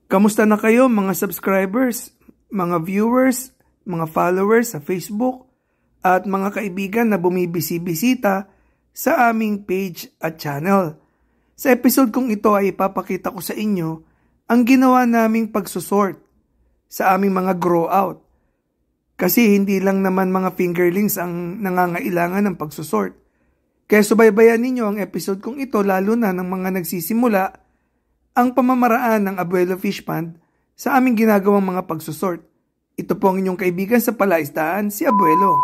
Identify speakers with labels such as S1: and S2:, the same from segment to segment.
S1: Kamusta na kayo mga subscribers, mga viewers, mga followers sa Facebook, at mga kaibigan na bumibisi-bisita sa aming page at channel? Sa episode kong ito ay ipapakita ko sa inyo ang ginawa naming pagsusort sa aming mga grow out. Kasi hindi lang naman mga fingerlings ang nangangailangan ng pagsusort. Kaya subaybayan ninyo ang episode kong ito lalo na ng mga nagsisimula ang pamamaraan ng Abuelo Fish Pond sa aming ginagawang mga pagsusort. Ito po ang inyong kaibigan sa palaisdaan, si Abuelo.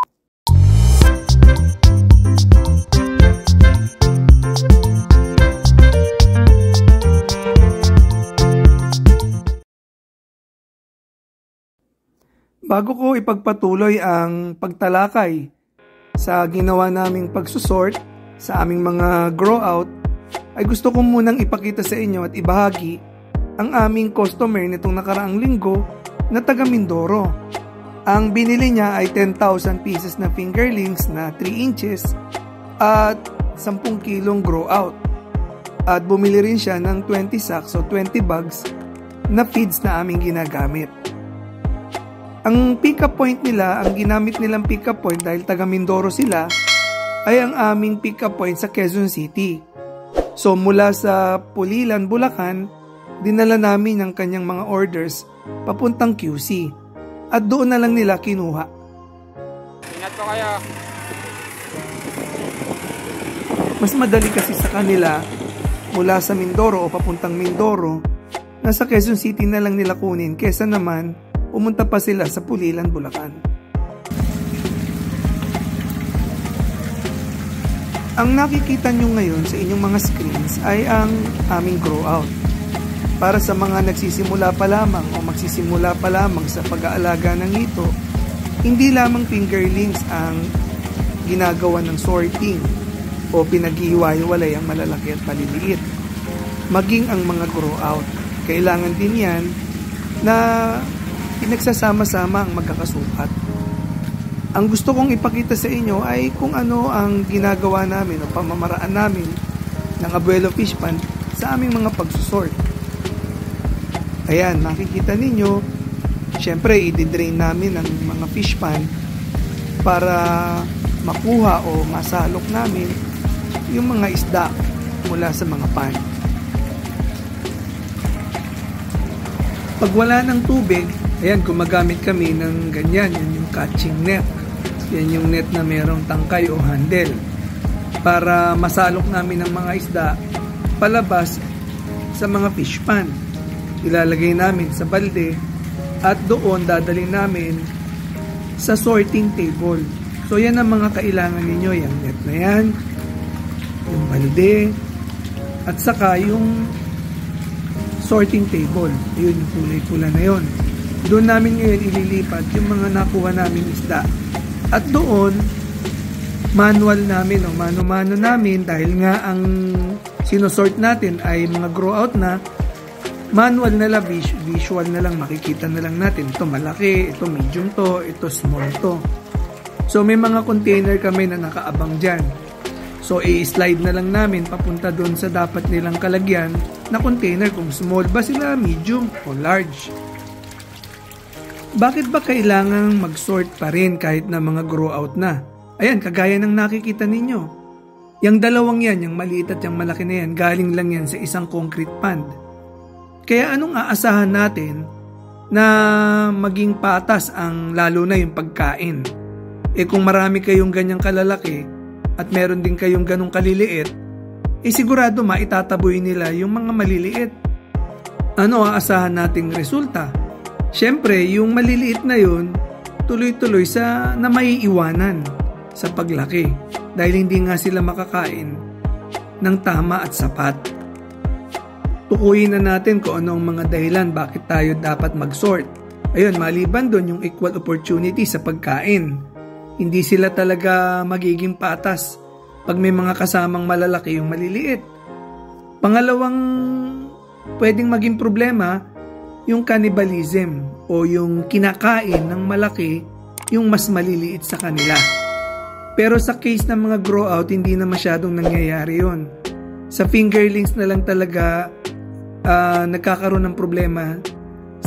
S1: Bago ko ipagpatuloy ang pagtalakay sa ginawa naming pagsusort sa aming mga grow out, ay gusto ko munang ipakita sa inyo at ibahagi ang aming customer nitong nakaraang linggo na taga Mindoro. Ang binili niya ay 10,000 pieces na fingerlings na 3 inches at 10 kilong grow out. At bumili rin siya ng 20 sacks o 20 bags na feeds na aming ginagamit. Ang pick-up point nila, ang ginamit nilang pick-up point dahil taga Mindoro sila, ay ang aming pick-up point sa Quezon City. So mula sa Pulilan, Bulacan, dinala namin ang kanyang mga orders papuntang QC at doon na lang nila kinuha.
S2: Ingat po kayo.
S1: Mas madali kasi sa kanila mula sa Mindoro o papuntang Mindoro na sa Quezon City na lang nila kunin kesa naman pumunta pa sila sa Pulilan, Bulacan. Ang nakikita nyo ngayon sa inyong mga screens ay ang aming grow out. Para sa mga nagsisimula pa lamang o magsisimula pa lamang sa pag-aalaga ng ito, hindi lamang fingerlings ang ginagawa ng sorting o pinag-ihiwa-hiwalay ang malalaki at maliliit. Maging ang mga grow out. Kailangan din yan na pinagsasama-sama ang magkakasukat. Ang gusto kong ipakita sa inyo ay kung ano ang ginagawa namin o pamamaraan namin ng Abuelo Fish Pond sa aming mga pagsusort. Ayan, makikita ninyo, syempre i-drain namin ang mga fish pond para makuha o masalok namin yung mga isda mula sa mga pond. Pag wala ng tubig, ayan, gumagamit kami ng ganyan, yun yung catching net. Yan yung net na merong tangkay o handle para masalok namin ng mga isda palabas sa mga fish pond. Ilalagay namin sa balde at doon dadalhin namin sa sorting table. So yan ang mga kailangan ninyo, yung net na yan, yung balde, at saka yung sorting table. Yun, yung kulay-pula na yun. Doon namin ngayon ililipat yung mga nakuha namin isda. At doon, manual namin o mano-mano namin dahil nga ang sinosort natin ay mga grow out na, manual na lang, visual na lang, makikita na lang natin. Ito malaki, ito medium to, ito small to. So may mga container kami na nakaabang dyan. So i-slide na lang namin papunta doon sa dapat nilang kalagyan na container kung small ba sila, medium o large. Bakit ba kailangang mag-sort pa rin kahit na mga grow out na? Ayan, kagaya ng nakikita ninyo. Yung dalawang yan, yung maliit at yung malaki na yan, galing lang yan sa isang concrete pond. Kaya anong aasahan natin na maging patas ang lalo na yung pagkain? Eh kung marami kayong ganyang kalalaki at meron din kayong ganong kaliliit, eh sigurado maitataboy nila yung mga maliliit. Ano aasahan nating resulta? Siyempre, yung maliliit na yun, tuloy-tuloy na maiiwanan sa paglaki dahil hindi nga sila makakain ng tama at sapat. Tukuyin na natin kung ano ang mga dahilan bakit tayo dapat mag-sort. Ayun, maliban doon yung equal opportunity sa pagkain. Hindi sila talaga magiging patas pag may mga kasamang malalaki yung maliliit. Pangalawang pwedeng maging problema, yung cannibalism o yung kinakain ng malaki yung mas maliliit sa kanila. Pero sa case ng mga grow out, hindi na masyadong nangyayari yon. Sa fingerlings na lang talaga nagkakaroon ng problema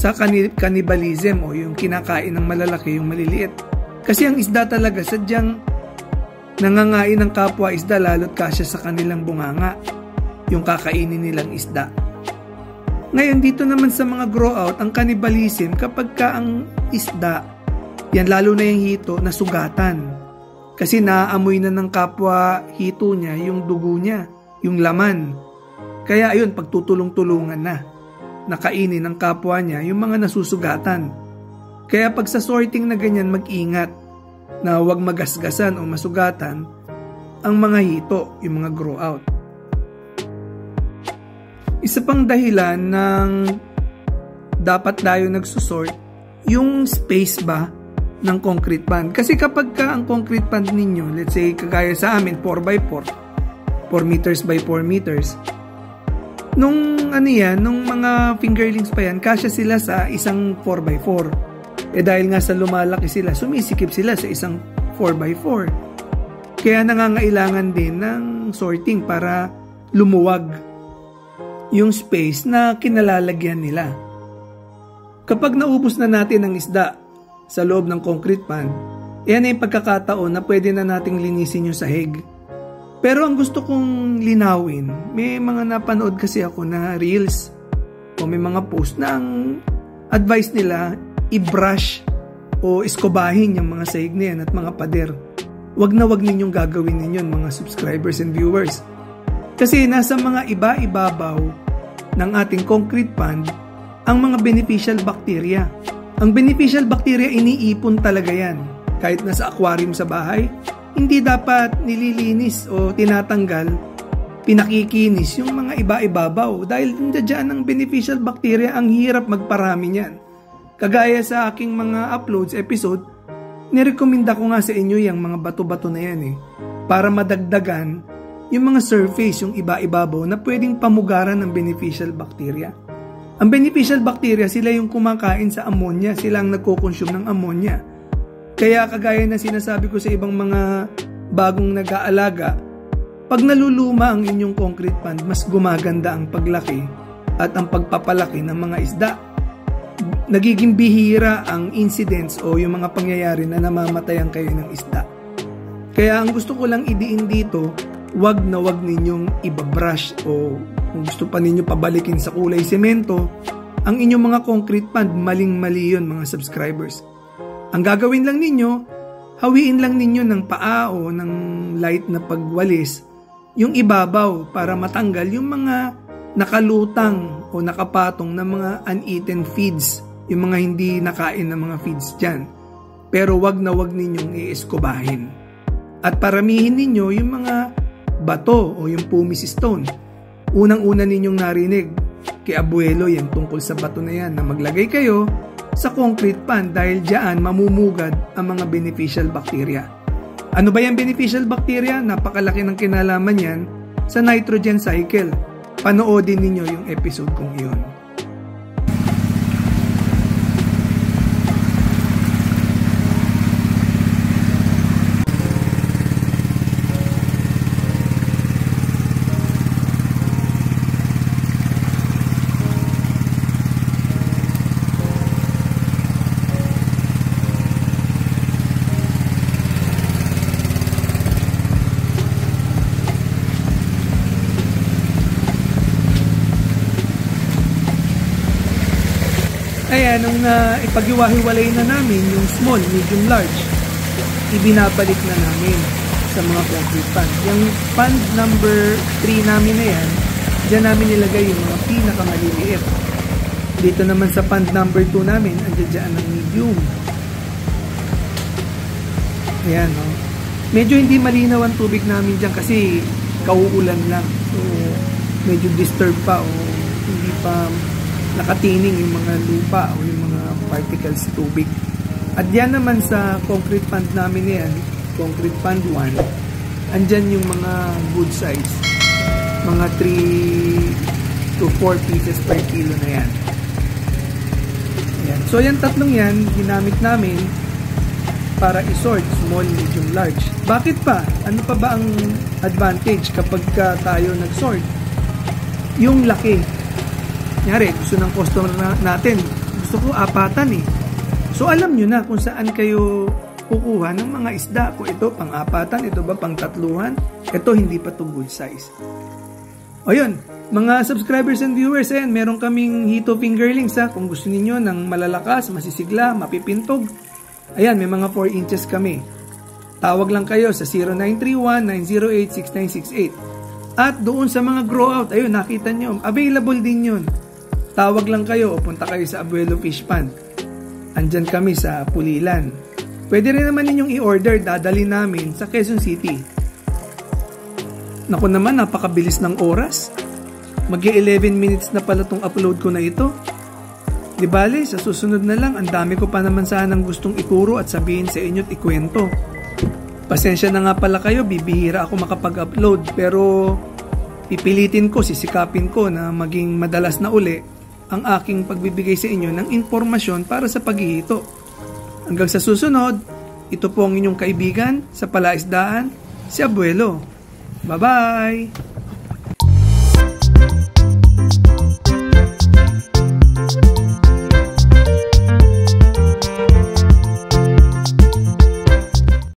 S1: sa cannibalism o yung kinakain ng malalaki yung maliliit. Kasi ang isda talaga sadyang nangangain ng kapwa isda lalo't kasya sa kanilang bunganga yung kakainin nilang isda. Ngayon dito naman sa mga grow out, ang cannibalism kapag ka ang isda, yan lalo na yung hito, nasugatan. Kasi naaamoy na ng kapwa hito niya yung dugo niya, yung laman. Kaya ayun, pagtutulong-tulungan na. Nakainin ng kapwa niya yung mga nasusugatan. Kaya pag sa sorting na ganyan, mag-ingat na huwag magasgasan o masugatan ang mga hito, yung mga grow out. Isa pang dahilan ng dapat tayo nagsusort, yung space ba ng concrete pond. Kasi kapag ka ang concrete pond ninyo, let's say kagaya sa amin, 4x4, 4 meters by 4 meters, nung mga fingerlings pa yan, kasya sila sa isang 4x4. Dahil nga sa lumalaki sila, sumisikip sila sa isang 4x4. Kaya nangangailangan din ng sorting para lumuwag yung space na kinalalagyan nila. Kapag naubos na natin ang isda sa loob ng concrete pond, yan ay pagkakataon na pwede na nating linisin yung sahig. Pero ang gusto kong linawin, may mga napanood kasi ako na reels o may mga post na ang advice nila i-brush o iskobahin yung mga sahig na yan at mga pader. Wag na wag ninyong gagawin ninyo mga subscribers and viewers. Kasi nasa mga ibabaw ng ating concrete pond ang mga beneficial bacteria. Ang beneficial bacteria iniipon talaga yan. Kahit nasa aquarium sa bahay, hindi dapat nililinis o tinatanggal, pinakikinis yung mga ibabaw dahil nandiyan ang beneficial bacteria, ang hirap magparami niyan. Kagaya sa aking mga uploads episode, nirekomenda ko nga sa inyo yung mga bato-bato na yan para madagdagan yung mga surface, yung ibabaw na pwedeng pamugaran ng beneficial bacteria. Ang beneficial bacteria, sila yung kumakain sa ammonia, sila ang nagko-consume ng ammonia. Kaya kagaya na sinasabi ko sa ibang mga bagong nag-aalaga, pag naluluma ang inyong concrete pond, mas gumaganda ang paglaki at ang pagpapalaki ng mga isda. Nagiging bihira ang incidents o yung mga pangyayari na namamatayan kayo ng isda. Kaya ang gusto ko lang idiin dito, wag na wag ninyong ibabrush o kung gusto pa ninyo pabalikin sa kulay semento ang inyong mga concrete pond, maling-mali yun mga subscribers. Ang gagawin lang ninyo, hawiin lang ninyo ng paa o ng light na pagwalis yung ibabaw para matanggal yung mga nakalutang o nakapatong na mga uneaten feeds, yung mga hindi nakain na mga feeds dyan. Pero wag na wag ninyong i-escobahin. At paramihin ninyo yung mga bato o yung pumice stone. Unang-una ninyong narinig kay abuelo yan tungkol sa bato na yan na maglagay kayo sa concrete pond dahil diyan mamumugad ang mga beneficial bacteria. Ano ba yung beneficial bacteria? Napakalaki ng kinalaman yan sa nitrogen cycle. Panoodin ninyo yung episode kong iyon. Kaya nung ipag-iwahiwalay na namin yung small, medium, large, ibinabalik na namin sa mga concrete pond. Yung pond number 3 namin na yan, dyan namin nilagay yung mga pinakamaliliit. Dito naman sa pond number 2 namin, andyan dyan ang medium. Ayan, no? Medyo hindi malinaw ang tubig namin dyan kasi kauulan lang. So, medyo disturbed pa o hindi pa nakatining yung mga lupa o yung mga particles sa tubig. At yan naman sa concrete pond namin yan, concrete pond 1, andyan yung mga good size. Mga 3 to 4 pieces per kilo na yan. Ayan. So yan tatlong yan, ginamit namin para isort small, medium, large. Bakit pa? Ano pa ba ang advantage kapag tayo nag-sort? Yung laki. Kunyari, gusto ng customer natin, gusto gusto ko apatan eh. So alam nyo na kung saan kayo kukuha ng mga isda. Kung ito pang-apatan, ito ba pang-tatluhan, ito hindi pa to good size. O yun, mga subscribers and viewers, ayan, meron kaming hito fingerlings ha. Kung gusto niyo ng malalakas, masisigla, mapipintog, ayan, may mga 4 inches kami. Tawag lang kayo sa 0931-908-6968. At doon sa mga grow out, ayun, nakita nyo, available din yun. Tawag lang kayo o punta kayo sa Abuelo Fish Pond. Andyan kami sa Pulilan. Pwede rin naman ninyong i-order, dadali namin sa Quezon City. Naku naman, napakabilis ng oras. Mag-11 minutes na pala tong upload ko na ito. Di bale, sa susunod na lang, ang dami ko pa naman sanang gustong ituro at sabihin sa inyo at ikwento. Pasensya na nga pala kayo, bibihira ako makapag-upload, pero pipilitin ko, sisikapin ko na maging madalas na uli ang aking pagbibigay sa inyo ng impormasyon para sa paghihito. Hanggang sa susunod, ito po ang inyong kaibigan sa palaisdaan, si Abuelo. Bye-bye!